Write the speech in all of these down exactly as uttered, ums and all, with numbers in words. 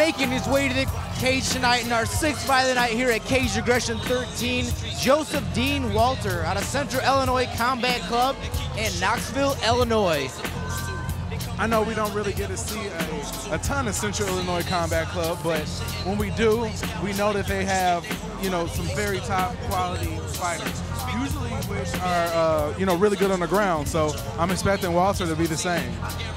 making his way to the cage tonight in our sixth fight of the night here at Cage Aggression thirteen, Joseph Dean Walter out of Central Illinois Combat Club in Knoxville, Illinois. I know we don't really get to see a, a ton of Central Illinois Combat Club, but when we do, we know that they have, you know, some very top quality fighters, usually which are, uh, you know, really good on the ground. So I'm expecting Walter to be the same.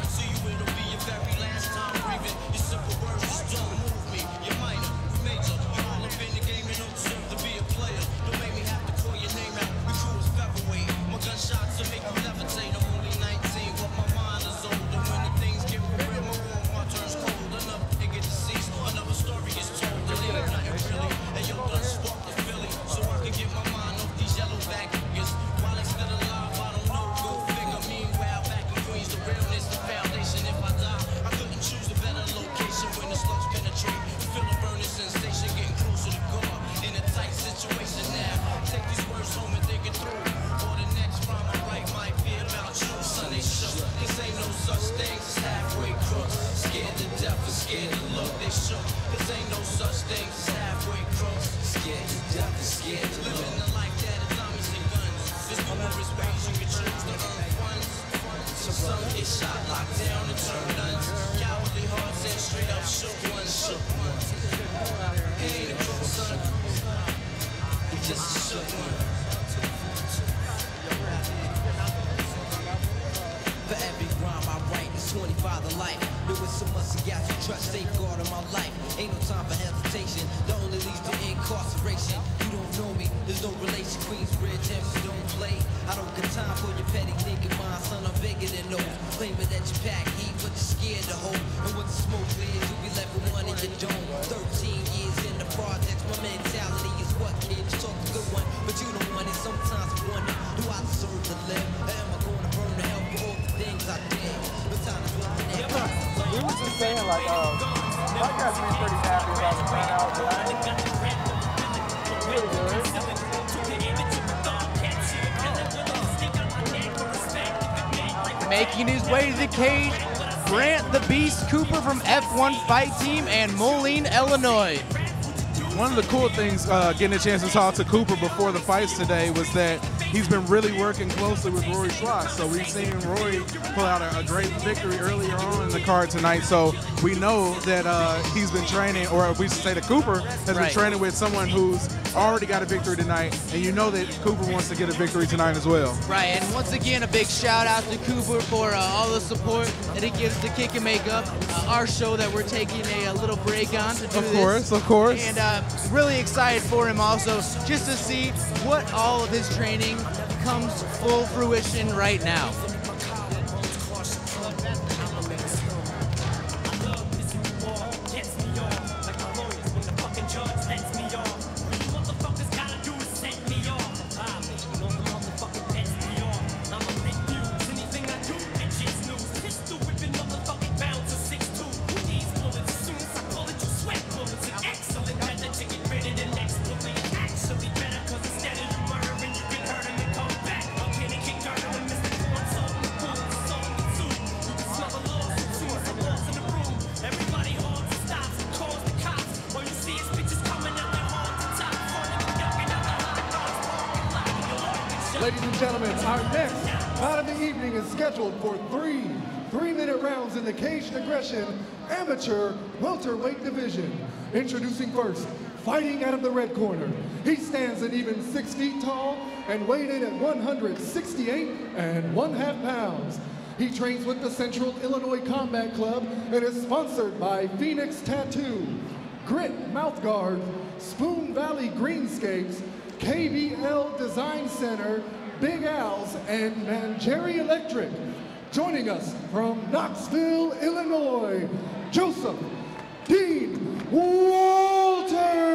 Making his way to the cage, Grant the Beast Cooper from F one Fight Team and Moline, Illinois. One of the cool things, uh, getting a chance to talk to Cooper before the fights today, was that he's been really working closely with Rory Schwartz. So we've seen Rory pull out a, a great victory earlier on in the card tonight. So we know that uh, he's been training, or we should say that Cooper has right. been training with someone who's already got a victory tonight. And you know that Cooper wants to get a victory tonight as well. Right, and once again, a big shout out to Cooper for uh, all the support that he gives to Kick and Make Up, uh, our show that we're taking a, a little break on to do Of this. course, of course. And uh, really excited for him also, just to see what all of his training comes full fruition right now. Ladies and gentlemen, our next bout of the evening is scheduled for three three-minute rounds in the Caged Aggression Amateur Welterweight Division. Introducing first, fighting out of the red corner. He stands at even six feet tall and weighed in at one hundred sixty-eight and one half pounds. He trains with the Central Illinois Combat Club and is sponsored by Phoenix Tattoo, Grit Mouthguard, Spoon Valley Greenscapes, K B L Design Center, Big Al's, and Manjeri Electric. Joining us from Knoxville, Illinois, Joseph Dean Walter.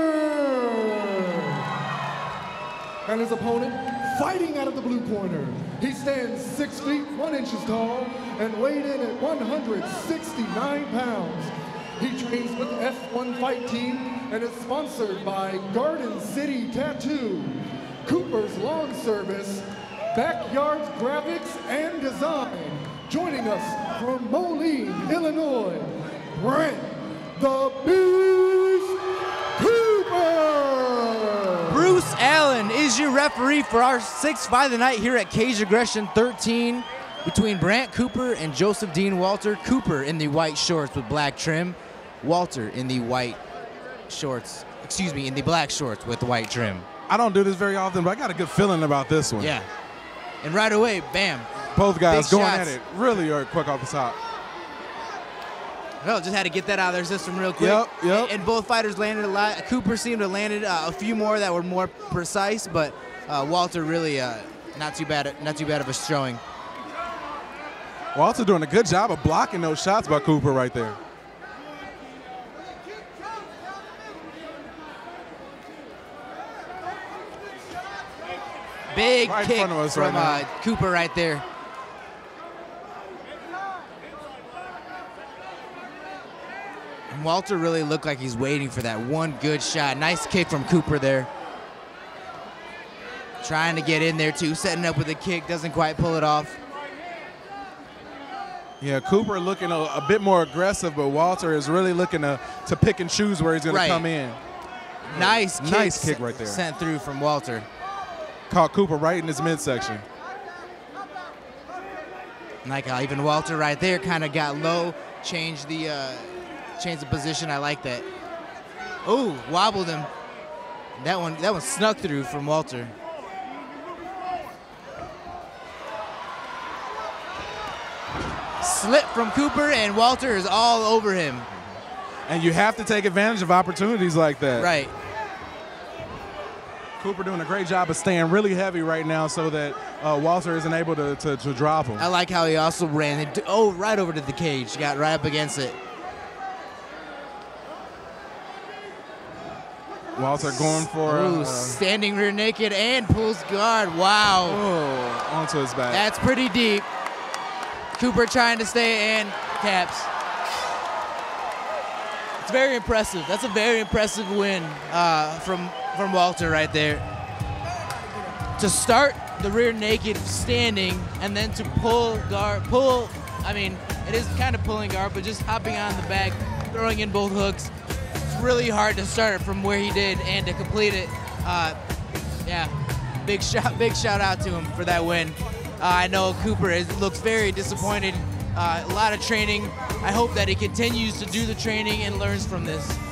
And his opponent, fighting out of the blue corner. He stands six feet, one inches tall, and weighed in at one hundred sixty-nine pounds. He trains with the F one Fight Team and is sponsored by Garden City Tattoo, Cooper's Lawn Service, Backyard Graphics and Design. Joining us from Moline, Illinois, Grant the Beast Cooper. Bruce Allen is your referee for our sixth fight of the night here at Cage Aggression thirteen between Brant Cooper and Joseph Dean Walter. Cooper in the white shorts with black trim. Walter in the white shorts, excuse me, in the black shorts with white trim. I don't do this very often, but I got a good feeling about this one. Yeah. And right away, bam. Both guys Big going shots. at it really are quick off the top. Well, just had to get that out of their system real quick. Yep, yep. And, and both fighters landed a lot. Cooper seemed to have landed uh, a few more that were more precise, but uh, Walter really uh, not too bad, not too bad of a showing. Walter doing a good job of blocking those shots by Cooper right there. Big Right in kick front of us from right uh, Cooper right there. And Walter really looked like he's waiting for that one good shot. Nice kick from Cooper there. Trying to get in there too, setting up with a kick, doesn't quite pull it off. Yeah, Cooper looking a, a bit more aggressive, but Walter is really looking to, to pick and choose where he's going Right. to come in. Nice kick, Nice kick right there. Sent through from Walter. Caught Cooper right in his midsection. Like how even Walter right there kind of got low, changed the uh, changed the position. I like that. Oh, wobbled him. That one that one snuck through from Walter. Slip from Cooper, and Walter is all over him. And you have to take advantage of opportunities like that. Right. Cooper doing a great job of staying really heavy right now so that uh, Walter isn't able to, to, to drop him. I like how he also ran it. Oh, right over to the cage. Got right up against it. Walter going for Ooh, uh, standing rear naked and pulls guard. Wow. oh, onto his back. That's pretty deep. Cooper trying to stay and taps. It's very impressive. That's a very impressive win uh, from, from Walter right there. To start the rear naked standing and then to pull guard, pull, I mean, it is kind of pulling guard, but just hopping on the back, throwing in both hooks. It's really hard to start from where he did and to complete it. Uh, yeah, big shout, big shout out to him for that win. Uh, I know Cooper is, looks very disappointed. Uh, a lot of training. I hope that he continues to do the training and learns from this.